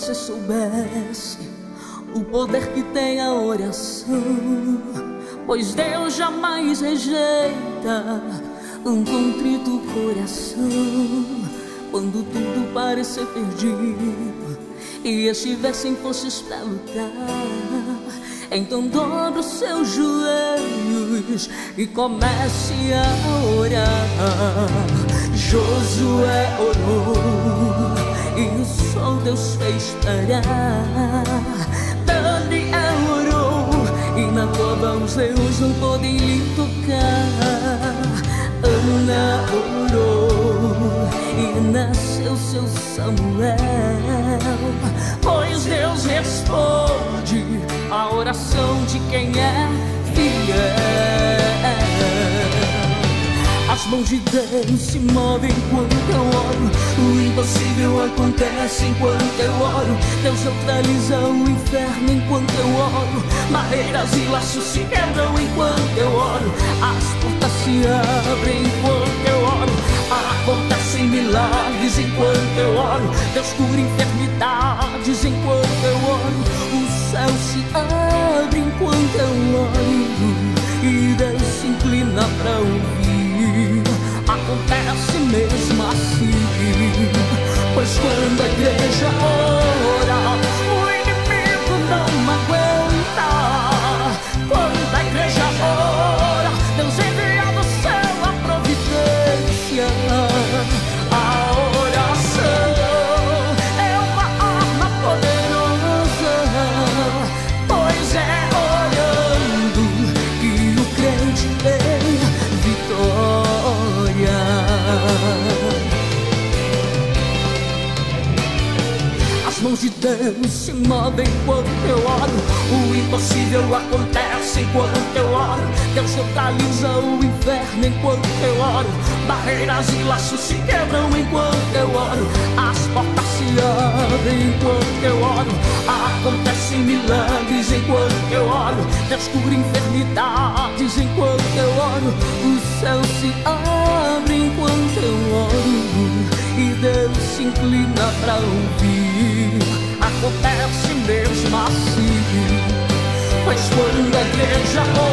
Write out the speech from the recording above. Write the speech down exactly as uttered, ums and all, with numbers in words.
você soubesse o poder que tem a oração, pois Deus jamais rejeita um contrito coração. Quando tudo parecer perdido e estiver sem forças pra lutar, então dobre os seus joelhos e comece a orar. Josué orou e o sol Deus fez parar. Daniel orou e na cova os leões não podem lhe tocar. Ana orou e nasceu seu Samuel, pois Deus responde a oração de quem é fiel. As mãos de Deus se movem enquanto eu oro, o impossível acontece enquanto eu oro. Deus neutraliza o inferno enquanto eu oro, barreiras e laços se quebram enquanto eu oro, as portas se abrem enquanto eu oro, acontecem milagres enquanto eu oro. Deus cura enfermidades enquanto eu oro, o céu se abre enquanto eu oro e Deus se inclina pra ouvir. Acontece mesmo assim, pois quando a igreja ora, o inimigo não aguenta. Quando a igreja ora, Deus envia do céu a providência. A oração é uma arma poderosa, pois é orando que o crente tem vitória. As mãos de Deus se movem enquanto eu oro, o impossível acontece enquanto eu oro. Deus neutraliza o inferno enquanto eu oro, barreiras e laços se quebram enquanto eu oro, as portas se abrem enquanto eu oro, acontecem milagres enquanto eu oro. Deus cura enfermidades enquanto eu oro, o céu se abre enquanto eu oro e Deus se inclina pra ouvir. Acontece mesmo assim, pois quando a igreja